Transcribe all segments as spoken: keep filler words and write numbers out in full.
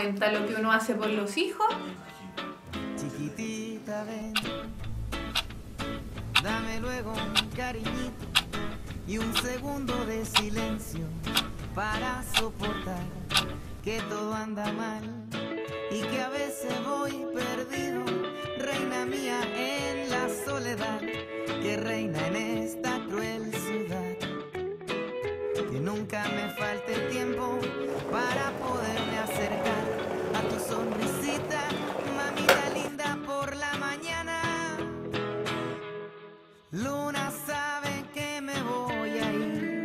cuenta lo que uno hace por los hijos? Chiquitita, ven, dame luego un cariñito y un segundo de silencio para soportar que todo anda mal y que a veces voy perdido, reina mía, en la soledad que reina en esta cruel ciudad. Que nunca me falte tiempo para poderme acercar a tu sonrisita, mamita linda, por la mañana. Luna sabe que me voy a ir,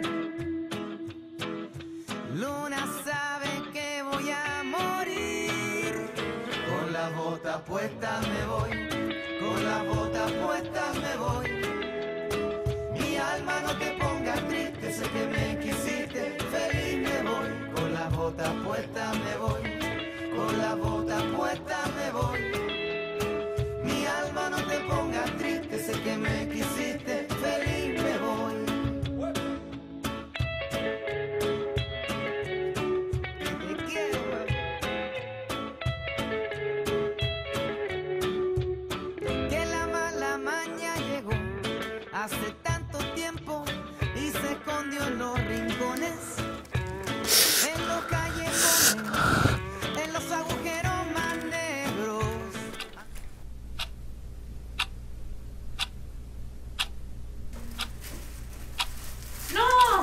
Luna sabe que voy a morir. Con la bota puesta me voy, con la bota puesta me voy. Mi alma, no te pongas triste, sé que me quisiste, feliz me voy. Con la bota puesta me voy, con la bota puesta me voy. Mi alma, no te pongas triste, sé que me quisiste, feliz me voy. Te quiero. Que la mala maña llegó hace tanto tiempo y se escondió en los rincones, en los callejones, en los agujeros más negros. ¡No!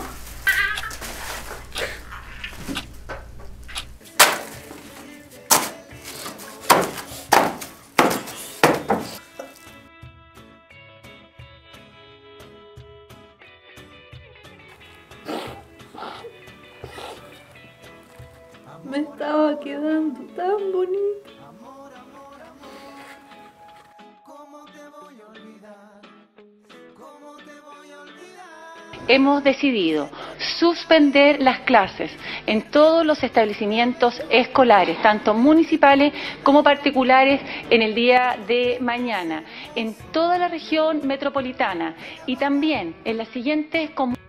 Me estaba quedando tan bonito. Amor, amor, amor, ¿cómo te voy a olvidar? ¿Cómo te voy a olvidar? Hemos decidido suspender las clases en todos los establecimientos escolares, tanto municipales como particulares, en el día de mañana, en toda la región metropolitana y también en las siguientes comunidades.